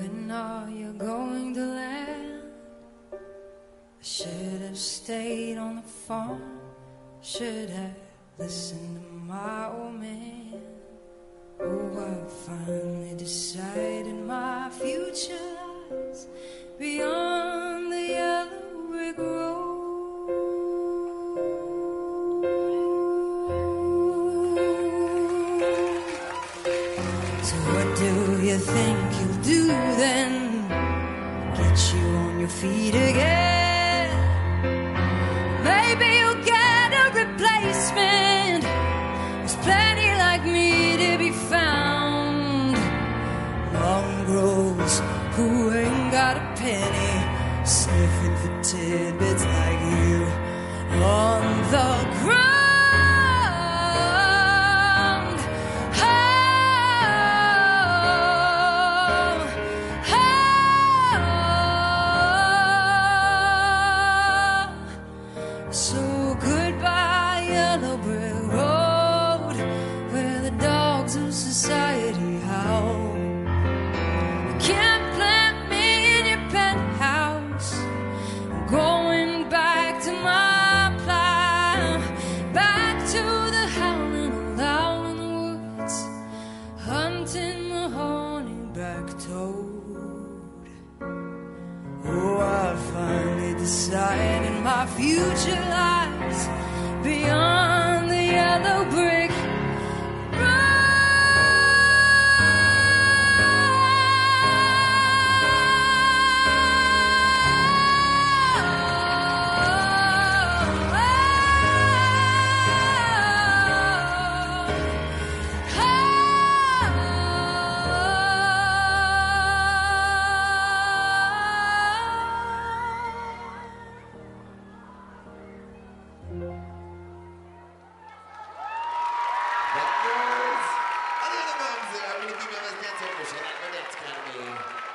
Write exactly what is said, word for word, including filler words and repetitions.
When are you going to land? I should have stayed on the farm, should have listened to my old man. Oh, I finally decided my future lies beyond the yellow brick road. So what do you think you'll do then? Get you on your feet again? Maybe you'll get a replacement. There's plenty like me to be found. Mongrels who ain't got a penny, sniffing for tidbits like you on the ground. So goodbye, yellow brick road, where the dogs of society howl. You can't plant me in your penthouse. I'm going back to my plow, back to the howling loud in the woods, hunting the horny-back toad. Oh, I finally decided my future lies beyond the yellow brick road. That girls, Elliana Walmsley, I'm going to give you a last dance over. She'll not go dance, kind of me.